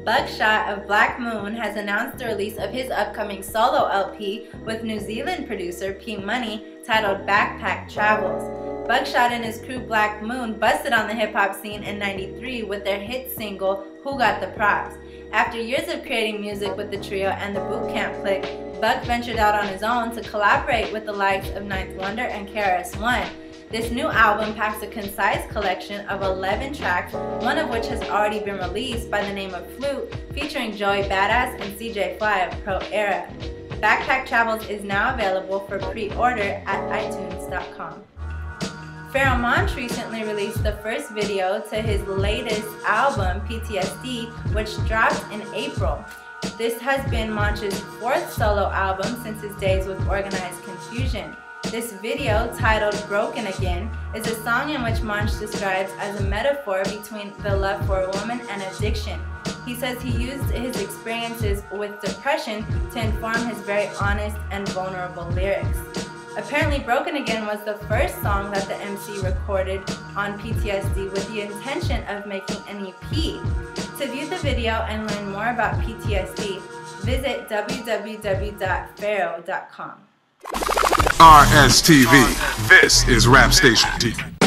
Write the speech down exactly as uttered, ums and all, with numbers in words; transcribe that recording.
Buckshot of Black Moon has announced the release of his upcoming solo L P with New Zealand producer P Money titled Backpack Travels. Buckshot and his crew Black Moon busted on the hip-hop scene in ninety-three with their hit single Who Got the Props. After years of creating music with the trio and the Boot Camp Clique, Buck ventured out on his own to collaborate with the likes of Ninth Wonder and K R S One. This new album packs a concise collection of eleven tracks, one of which has already been released by the name of Flute, featuring Joey Badass and C J Fly of Pro Era. Backpack Travels is now available for pre-order at i tunes dot com. Pharoahe Monch recently released the first video to his latest album, P T S D, which dropped in April. This has been Monch's fourth solo album since his days with Organized Confusion. This video, titled Broken Again, is a song in which Monch describes as a metaphor between the love for a woman and addiction. He says he used his experiences with depression to inform his very honest and vulnerable lyrics. Apparently, Broken Again was the first song that the M C recorded on P T S D with the intention of making an E P. To view the video and learn more about P T S D, visit w w w dot pharoahe dot com. R S T V, this is Rap Station T V.